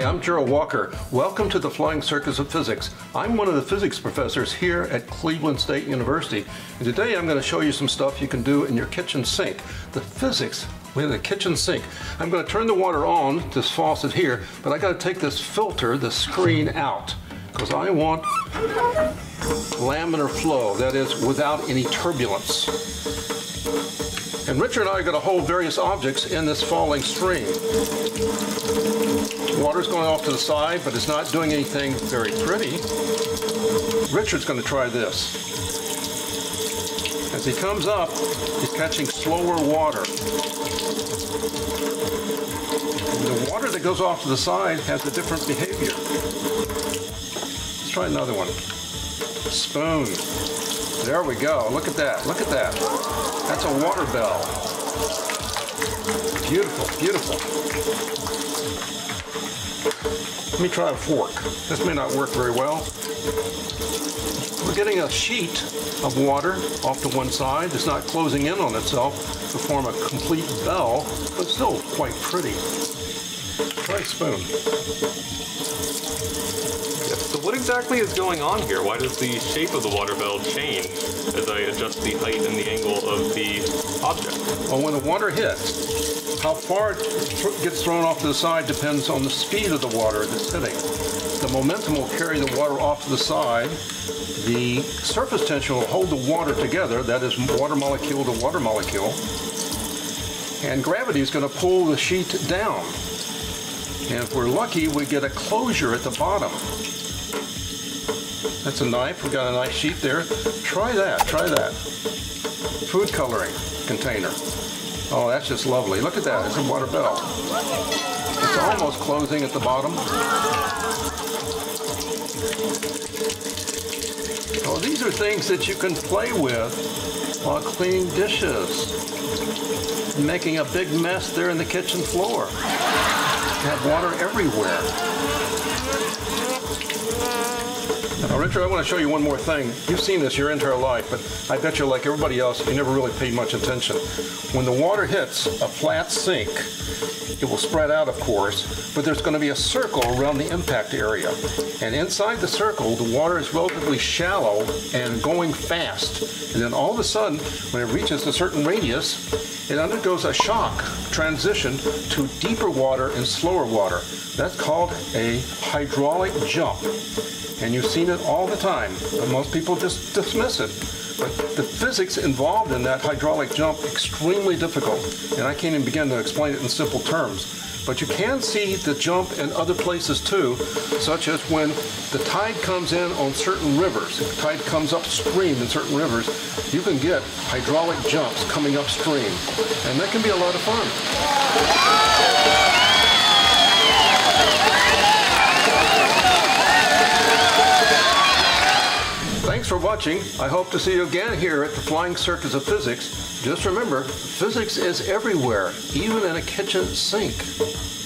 I'm Jearl Walker. Welcome to the Flying Circus of Physics. I'm one of the physics professors here at Cleveland State University. And today I'm going to show you some stuff you can do in your kitchen sink. The physics with a kitchen sink. I'm going to turn the water on, this faucet here, but I got to take this filter, the screen out, because I want laminar flow, that is without any turbulence. And Richard and I are going to hold various objects in this falling stream. Water's going off to the side, but it's not doing anything very pretty. Richard's going to try this. As he comes up, he's catching slower water. And the water that goes off to the side has a different behavior. Let's try another one. Spoon. There we go. Look at that. Look at that. That's a water bell. Beautiful, beautiful. Let me try a fork. This may not work very well. We're getting a sheet of water off to one side. It's not closing in on itself to form a complete bell, but still quite pretty. Try a spoon. So what exactly is going on here? Why does the shape of the water bell change as I adjust the height and the angle of the object? Well, when the water hits, how far it gets thrown off to the side depends on the speed of the water that's hitting. The momentum will carry the water off to the side. The surface tension will hold the water together, that is water molecule to water molecule. And gravity is going to pull the sheet down. And if we're lucky, we get a closure at the bottom. That's a knife. We got a nice sheet there. Try that. Try that. Food coloring container. Oh, that's just lovely. Look at that. It's a water bell. It's almost closing at the bottom. Oh, these are things that you can play with while cleaning dishes. Making a big mess there in the kitchen floor. You have water everywhere. Now, Richard, I want to show you one more thing. You've seen this your entire life, but I bet you, like everybody else, you never really paid much attention. When the water hits a flat sink, it will spread out, of course, but there's going to be a circle around the impact area. And inside the circle, the water is relatively shallow and going fast. And then all of a sudden, when it reaches a certain radius, it undergoes a shock transition to deeper water and slower water. That's called a hydraulic jump. And you've seen it all the time, but most people just dismiss it. But the physics involved in that hydraulic jump extremely difficult, and I can't even begin to explain it in simple terms. But you can see the jump in other places too, such as when the tide comes in on certain rivers. If the tide comes upstream in certain rivers, you can get hydraulic jumps coming upstream, and that can be a lot of fun. Thanks for watching. I hope to see you again here at the Flying Circus of Physics. Just remember, physics is everywhere, even in a kitchen sink.